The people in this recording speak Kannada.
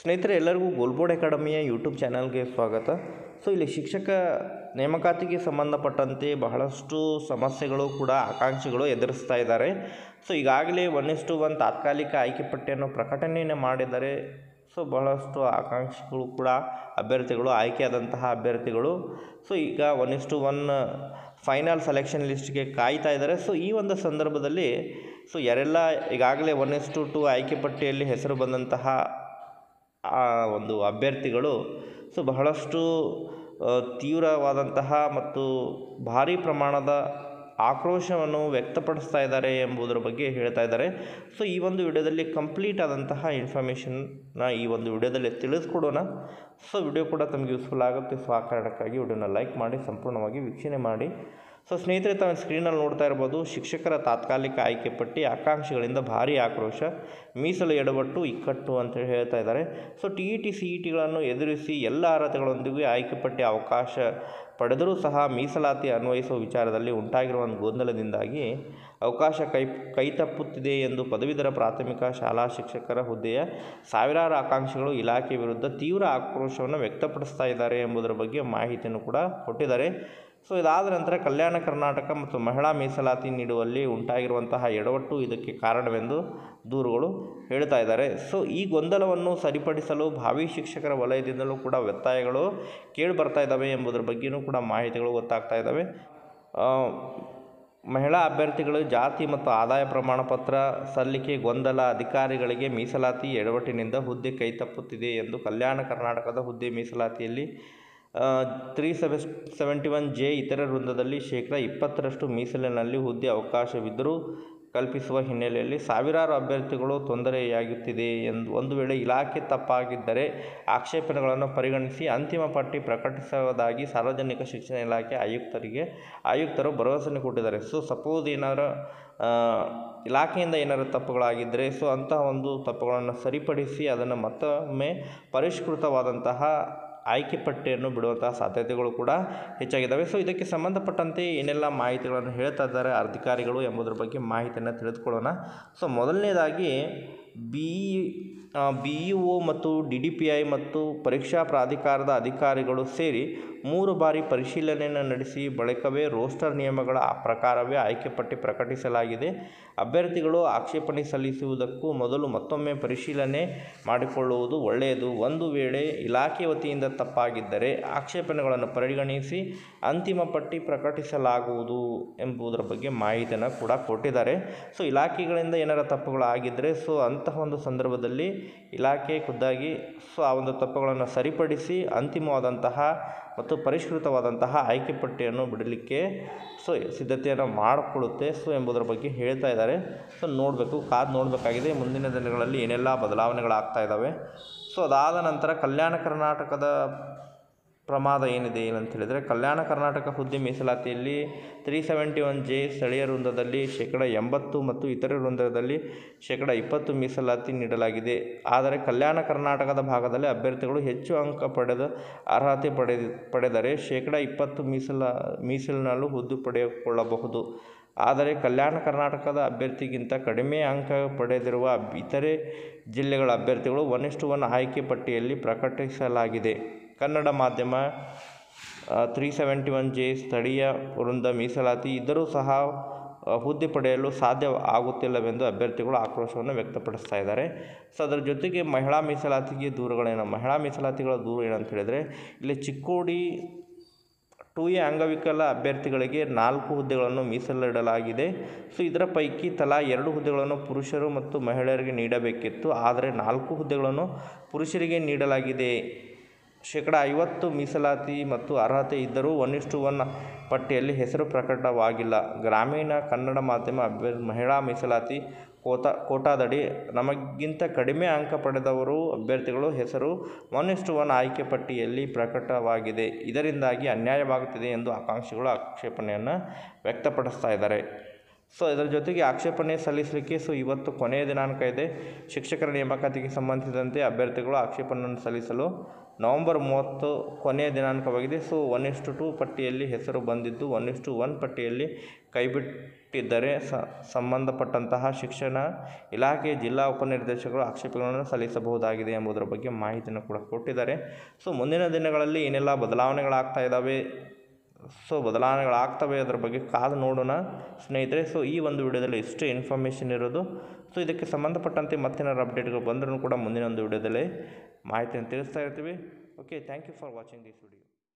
ಸ್ನೇಹಿತರೆ ಎಲ್ಲರಿಗೂ ಗೋಲ್ಬೋರ್ಡ್ ಅಕಾಡೆಮಿಯ ಯೂಟ್ಯೂಬ್ ಚಾನಲ್ಗೆ ಸ್ವಾಗತ. ಇಲ್ಲಿ ಶಿಕ್ಷಕ ನೇಮಕಾತಿಗೆ ಸಂಬಂಧಪಟ್ಟಂತೆ ಬಹಳಷ್ಟು ಸಮಸ್ಯೆಗಳು ಕೂಡ ಆಕಾಂಕ್ಷಿಗಳು ಎದುರಿಸ್ತಾ ಇದ್ದಾರೆ. ಈಗಾಗಲೇ 1:1 ತಾತ್ಕಾಲಿಕ ಆಯ್ಕೆ ಪಟ್ಟಿಯನ್ನು ಪ್ರಕಟಣೆಯನ್ನು ಮಾಡಿದ್ದಾರೆ. ಬಹಳಷ್ಟು ಆಕಾಂಕ್ಷಿಗಳು ಕೂಡ ಅಭ್ಯರ್ಥಿಗಳು ಆಯ್ಕೆಯಾದಂತಹ ಅಭ್ಯರ್ಥಿಗಳು ಈಗ 1:1 ಫೈನಲ್ ಸೆಲೆಕ್ಷನ್ ಲಿಸ್ಟ್ಗೆ ಕಾಯ್ತಾ ಇದ್ದಾರೆ. ಈ ಒಂದು ಸಂದರ್ಭದಲ್ಲಿ ಯಾರೆಲ್ಲ ಈಗಾಗಲೇ 1:2 ಆಯ್ಕೆ ಪಟ್ಟಿಯಲ್ಲಿ ಹೆಸರು ಬಂದಂತಹ ಒಂದು ಅಭ್ಯರ್ಥಿಗಳು ಬಹಳಷ್ಟು ತೀವ್ರವಾದಂತಹ ಮತ್ತು ಭಾರೀ ಪ್ರಮಾಣದ ಆಕ್ರೋಶವನ್ನು ವ್ಯಕ್ತಪಡಿಸ್ತಾ ಇದ್ದಾರೆ ಎಂಬುದರ ಬಗ್ಗೆ ಹೇಳ್ತಾ ಇದ್ದಾರೆ. ಈ ಒಂದು ವಿಡಿಯೋದಲ್ಲಿ ಕಂಪ್ಲೀಟ್ ಆದಂತಹ ಇನ್ಫಾರ್ಮೇಷನ್ನ ಈ ಒಂದು ವಿಡಿಯೋದಲ್ಲಿ ತಿಳಿಸ್ಕೊಡೋಣ. ವಿಡಿಯೋ ಕೂಡ ತಮಗೆ ಯೂಸ್ಫುಲ್ ಆಗುತ್ತೆ. ಆ ಕಾರಣಕ್ಕಾಗಿ ವಿಡಿಯೋನ ಲೈಕ್ ಮಾಡಿ ಸಂಪೂರ್ಣವಾಗಿ ವೀಕ್ಷಣೆ ಮಾಡಿ. ಸ್ನೇಹಿತರೆ, ತಾವು ಸ್ಕ್ರೀನಲ್ಲಿ ನೋಡ್ತಾ ಇರ್ಬೋದು, ಶಿಕ್ಷಕರ ತಾತ್ಕಾಲಿಕ ಆಯ್ಕೆ ಪಟ್ಟಿ ಆಕಾಂಕ್ಷಿಗಳಿಂದ ಭಾರೀ ಆಕ್ರೋಶ, ಮೀಸಲು ಎಡವಟ್ಟು ಇಕ್ಕಟ್ಟು ಅಂತೇಳಿ ಹೇಳ್ತಾ ಇದ್ದಾರೆ. TET CETಗಳನ್ನು ಎದುರಿಸಿ ಎಲ್ಲ ಅರ್ಹತೆಗಳೊಂದಿಗೆ ಆಯ್ಕೆ ಪಟ್ಟಿ ಅವಕಾಶ ಪಡೆದರೂ ಸಹ ಮೀಸಲಾತಿ ಅನ್ವಯಿಸುವ ವಿಚಾರದಲ್ಲಿ ಉಂಟಾಗಿರುವ ಗೊಂದಲದಿಂದಾಗಿ ಅವಕಾಶ ಕೈತಪ್ಪುತ್ತಿದೆ ಎಂದು ಪದವೀಧರ ಪ್ರಾಥಮಿಕ ಶಾಲಾ ಶಿಕ್ಷಕರ ಹುದ್ದೆಯ ಸಾವಿರಾರು ಆಕಾಂಕ್ಷಿಗಳು ಇಲಾಖೆ ವಿರುದ್ಧ ತೀವ್ರ ಆಕ್ರೋಶವನ್ನು ವ್ಯಕ್ತಪಡಿಸ್ತಾ ಇದ್ದಾರೆ ಎಂಬುದರ ಬಗ್ಗೆ ಮಾಹಿತಿಯನ್ನು ಕೂಡ ಕೊಟ್ಟಿದ್ದಾರೆ. ಇದಾದ ನಂತರ ಕಲ್ಯಾಣ ಕರ್ನಾಟಕ ಮತ್ತು ಮಹಿಳಾ ಮೀಸಲಾತಿ ನೀಡುವಲ್ಲಿ ಉಂಟಾಗಿರುವಂತಹ ಎಡವಟ್ಟು ಇದಕ್ಕೆ ಕಾರಣವೆಂದು ದೂರುಗಳು ಹೇಳ್ತಾ ಇದ್ದಾರೆ. ಈ ಗೊಂದಲವನ್ನು ಸರಿಪಡಿಸಲು ಭಾವಿ ಶಿಕ್ಷಕರ ವಲಯದಿಂದಲೂ ಕೂಡ ಒತ್ತಾಯಗಳು ಕೇಳಿ ಬರ್ತಾ ಇದ್ದಾವೆ ಎಂಬುದರ ಬಗ್ಗೆಯೂ ಕೂಡ ಮಾಹಿತಿಗಳು ಗೊತ್ತಾಗ್ತಾ ಇದ್ದಾವೆ. ಮಹಿಳಾ ಅಭ್ಯರ್ಥಿಗಳು ಜಾತಿ ಮತ್ತು ಆದಾಯ ಪ್ರಮಾಣ ಪತ್ರ ಸಲ್ಲಿಕೆ ಗೊಂದಲ, ಅಧಿಕಾರಿಗಳಿಗೆ ಮೀಸಲಾತಿ ಎಡವಟ್ಟಿನಿಂದ ಹುದ್ದೆ ಕೈತಪ್ಪುತ್ತಿದೆ ಎಂದು ಕಲ್ಯಾಣ ಕರ್ನಾಟಕದ ಹುದ್ದೆ ಮೀಸಲಾತಿಯಲ್ಲಿ 371J ಇತರ ವೃಂದದಲ್ಲಿ 20% ಮೀಸಲಿನಲ್ಲಿ ಹುದ್ದೆ ಅವಕಾಶವಿದ್ದರೂ ಕಲ್ಪಿಸುವ ಹಿನ್ನೆಲೆಯಲ್ಲಿ ಸಾವಿರಾರು ಅಭ್ಯರ್ಥಿಗಳು ತೊಂದರೆಯಾಗುತ್ತಿದೆ ಎಂದು ಒಂದು ವೇಳೆ ಇಲಾಖೆ ತಪ್ಪಾಗಿದ್ದರೆ ಆಕ್ಷೇಪಣೆಗಳನ್ನು ಪರಿಗಣಿಸಿ ಅಂತಿಮ ಪಟ್ಟಿ ಪ್ರಕಟಿಸುವುದಾಗಿ ಸಾರ್ವಜನಿಕ ಶಿಕ್ಷಣ ಇಲಾಖೆ ಆಯುಕ್ತರು ಭರವಸೆ ಕೊಟ್ಟಿದ್ದಾರೆ. ಸಪೋಸ್ ಏನಾದರೂ ಇಲಾಖೆಯಿಂದ ಏನಾದರೂ ತಪ್ಪುಗಳಾಗಿದ್ದರೆ ಅಂತಹ ಒಂದು ತಪ್ಪುಗಳನ್ನು ಸರಿಪಡಿಸಿ ಅದನ್ನು ಮತ್ತೊಮ್ಮೆ ಪರಿಷ್ಕೃತವಾದಂತಹ ಆಯ್ಕೆ ಪಟ್ಟಿಯನ್ನು ಬಿಡುವಂತಹ ಸಾಧ್ಯತೆಗಳು ಕೂಡ ಹೆಚ್ಚಾಗಿದ್ದಾವೆ. ಇದಕ್ಕೆ ಸಂಬಂಧಪಟ್ಟಂತೆ ಏನೆಲ್ಲ ಮಾಹಿತಿಗಳನ್ನು ಹೇಳ್ತಾ ಇದ್ದಾರೆ ಅಧಿಕಾರಿಗಳು ಎಂಬುದರ ಬಗ್ಗೆ ಮಾಹಿತಿಯನ್ನು ತಿಳಿದುಕೊಳ್ಳೋಣ. ಮೊದಲನೇದಾಗಿ BEO ಮತ್ತು DDPI ಮತ್ತು ಪರೀಕ್ಷಾ ಪ್ರಾಧಿಕಾರದ ಅಧಿಕಾರಿಗಳು ಸೇರಿ 3 ಬಾರಿ ಪರಿಶೀಲನೆಯನ್ನು ನಡೆಸಿ ಬಳಿಕವೇ ರೋಸ್ಟರ್ ನಿಯಮಗಳ ಪ್ರಕಾರವೇ ಆಯ್ಕೆ ಪಟ್ಟಿ ಪ್ರಕಟಿಸಲಾಗಿದೆ. ಅಭ್ಯರ್ಥಿಗಳು ಆಕ್ಷೇಪಣೆ ಸಲ್ಲಿಸುವುದಕ್ಕೂ ಮೊದಲು ಮತ್ತೊಮ್ಮೆ ಪರಿಶೀಲನೆ ಮಾಡಿಕೊಳ್ಳುವುದು ಒಳ್ಳೆಯದು. ಒಂದು ವೇಳೆ ಇಲಾಖೆ ವತಿಯಿಂದ ತಪ್ಪಾಗಿದ್ದರೆ ಆಕ್ಷೇಪಣೆಗಳನ್ನು ಪರಿಗಣಿಸಿ ಅಂತಿಮ ಪಟ್ಟಿ ಪ್ರಕಟಿಸಲಾಗುವುದು ಎಂಬುದರ ಬಗ್ಗೆ ಮಾಹಿತಿಯನ್ನು ಕೂಡ ಕೊಟ್ಟಿದ್ದಾರೆ. ಇಲಾಖೆಗಳಿಂದ ಏನಾರ ತಪ್ಪುಗಳಾಗಿದ್ದರೆ ಅಂತಹ ಒಂದು ಸಂದರ್ಭದಲ್ಲಿ ಇಲಾಖೆ ಖುದ್ದಾಗಿ ಆ ಒಂದು ತಪ್ಪುಗಳನ್ನು ಸರಿಪಡಿಸಿ ಅಂತಿಮವಾದಂತಹ ಮತ್ತು ಪರಿಷ್ಕೃತವಾದಂತಹ ಆಯ್ಕೆ ಪಟ್ಟಿಯನ್ನು ಬಿಡಲಿಕ್ಕೆ ಸಿದ್ಧತೆಯನ್ನು ಮಾಡಿಕೊಳ್ಳುತ್ತೆ ಎಂಬುದರ ಬಗ್ಗೆ ಹೇಳ್ತಾ ಇದ್ದಾರೆ. ಕಾದು ನೋಡಬೇಕಾಗಿದೆ ಮುಂದಿನ ದಿನಗಳಲ್ಲಿ ಏನೆಲ್ಲ ಬದಲಾವಣೆಗಳಾಗ್ತಾ ಇದ್ದಾವೆ. ಅದಾದ ನಂತರ ಕಲ್ಯಾಣ ಕರ್ನಾಟಕದ ಪ್ರಮಾದ ಏನಿದೆ ಏನಂತ ಹೇಳಿದರೆ, ಕಲ್ಯಾಣ ಕರ್ನಾಟಕ ಹುದ್ದೆ ಮೀಸಲಾತಿಯಲ್ಲಿ 371J ಸ್ಥಳೀಯ ವೃಂದದಲ್ಲಿ 80% ಮತ್ತು ಇತರೆ ವೃಂದದಲ್ಲಿ 20% ಮೀಸಲಾತಿ ನೀಡಲಾಗಿದೆ. ಆದರೆ ಕಲ್ಯಾಣ ಕರ್ನಾಟಕದ ಭಾಗದಲ್ಲಿ ಅಭ್ಯರ್ಥಿಗಳು ಹೆಚ್ಚು ಅಂಕ ಪಡೆದ ಅರ್ಹತೆ ಪಡೆದರೆ 20% ಮೀಸಲಿನಲ್ಲೂ ಹುದ್ದೆ ಪಡೆದುಕೊಳ್ಳಬಹುದು. ಆದರೆ ಕಲ್ಯಾಣ ಕರ್ನಾಟಕದ ಅಭ್ಯರ್ಥಿಗಿಂತ ಕಡಿಮೆ ಅಂಕ ಪಡೆದಿರುವ ಇತರೆ ಜಿಲ್ಲೆಗಳ ಅಭ್ಯರ್ಥಿಗಳು 1:1 ಆಯ್ಕೆ ಪಟ್ಟಿಯಲ್ಲಿ ಪ್ರಕಟಿಸಲಾಗಿದೆ. ಕನ್ನಡ ಮಾಧ್ಯಮ 371J ಸ್ಥಳೀಯ ವೃಂದ ಮೀಸಲಾತಿ ಇದ್ದರೂ ಸಹ ಹುದ್ದೆ ಪಡೆಯಲು ಸಾಧ್ಯ ಆಗುತ್ತಿಲ್ಲವೆಂದು ಅಭ್ಯರ್ಥಿಗಳು ಆಕ್ರೋಶವನ್ನು ವ್ಯಕ್ತಪಡಿಸ್ತಾ ಇದ್ದಾರೆ. ಅದರ ಜೊತೆಗೆ ಮಹಿಳಾ ಮೀಸಲಾತಿಗೆ ಮಹಿಳಾ ಮೀಸಲಾತಿಗಳ ದೂರು ಏನಂತ ಹೇಳಿದರೆ, ಇಲ್ಲಿ ಚಿಕ್ಕೋಡಿ 2A ಅಂಗವಿಕಲ ಅಭ್ಯರ್ಥಿಗಳಿಗೆ 4 ಹುದ್ದೆಗಳನ್ನು ಮೀಸಲಿಡಲಾಗಿದೆ. ಇದರ ಪೈಕಿ ತಲಾ 2 ಹುದ್ದೆಗಳನ್ನು ಪುರುಷರು ಮತ್ತು ಮಹಿಳೆಯರಿಗೆ ನೀಡಬೇಕಿತ್ತು. ಆದರೆ 4 ಹುದ್ದೆಗಳನ್ನು ಪುರುಷರಿಗೆ ನೀಡಲಾಗಿದೆ. 50% ಮೀಸಲಾತಿ ಮತ್ತು ಅರ್ಹತೆ ಇದ್ದರೂ 1:1 ಪಟ್ಟಿಯಲ್ಲಿ ಹೆಸರು ಪ್ರಕಟವಾಗಿಲ್ಲ. ಗ್ರಾಮೀಣ ಕನ್ನಡ ಮಾಧ್ಯಮ ಮಹಿಳಾ ಮೀಸಲಾತಿ ಕೋಟಾದಡಿ ನಮಗಿಂತ ಕಡಿಮೆ ಅಂಕ ಪಡೆದವರು ಅಭ್ಯರ್ಥಿಗಳು ಹೆಸರು 1:1 ಆಯ್ಕೆ ಪಟ್ಟಿಯಲ್ಲಿ ಪ್ರಕಟವಾಗಿದೆ. ಇದರಿಂದಾಗಿ ಅನ್ಯಾಯವಾಗುತ್ತಿದೆ ಎಂದು ಆಕಾಂಕ್ಷಿಗಳು ಆಕ್ಷೇಪಣೆಯನ್ನು ವ್ಯಕ್ತಪಡಿಸ್ತಾ ಇದ್ದಾರೆ. ಇದರ ಜೊತೆಗೆ ಆಕ್ಷೇಪಣೆ ಸಲ್ಲಿಸಲಿಕ್ಕೆ ಇವತ್ತು ಕೊನೆಯ ದಿನಾಂಕ ಇದೆ. ಶಿಕ್ಷಕರ ನೇಮಕಾತಿಗೆ ಸಂಬಂಧಿಸಿದಂತೆ ಅಭ್ಯರ್ಥಿಗಳು ಆಕ್ಷೇಪಣೆಯನ್ನು ಸಲ್ಲಿಸಲು ನವಂಬರ್ 30 ಕೊನೆಯ ದಿನಾಂಕವಾಗಿದೆ. ಸೊ 1:2 ಪಟ್ಟಿಯಲ್ಲಿ ಹೆಸರು ಬಂದಿದ್ದು 1:1 ಪಟ್ಟಿಯಲ್ಲಿ ಕೈಬಿಟ್ಟಿದ್ದರೆ ಸಂಬಂಧಪಟ್ಟಂತಹ ಶಿಕ್ಷಣ ಇಲಾಖೆಯ ಜಿಲ್ಲಾ ಉಪನಿರ್ದೇಶಕರು ಆಕ್ಷೇಪಗಳನ್ನು ಸಲ್ಲಿಸಬಹುದಾಗಿದೆ ಎಂಬುದರ ಬಗ್ಗೆ ಮಾಹಿತಿಯನ್ನು ಕೂಡ ಕೊಟ್ಟಿದ್ದಾರೆ. ಸೊ ಮುಂದಿನ ದಿನಗಳಲ್ಲಿ ಏನೆಲ್ಲ ಬದಲಾವಣೆಗಳಾಗ್ತಾ ಇದ್ದಾವೆ, ಅದರ ಬಗ್ಗೆ ಕಾದು ನೋಡೋಣ ಸ್ನೇಹಿತರೆ. ಸೊ ಈ ಒಂದು ವಿಡಿಯೋದಲ್ಲಿ ಇಷ್ಟೇ ಇನ್ಫಾರ್ಮೇಷನ್ ಇರೋದು. ಸೊ ಇದಕ್ಕೆ ಸಂಬಂಧಪಟ್ಟಂತೆ ಮತ್ತೇನಾದ್ರು ಅಪ್ಡೇಟ್ಗಳು ಬಂದರೂ ಕೂಡ ಮುಂದಿನ ಒಂದು ವಿಡಿಯೋದಲ್ಲಿ ಮಾಹಿತಿಯನ್ನು ತಿಳಿಸ್ತಾ ಇರ್ತೀವಿ. Okay, thank you for watching this video.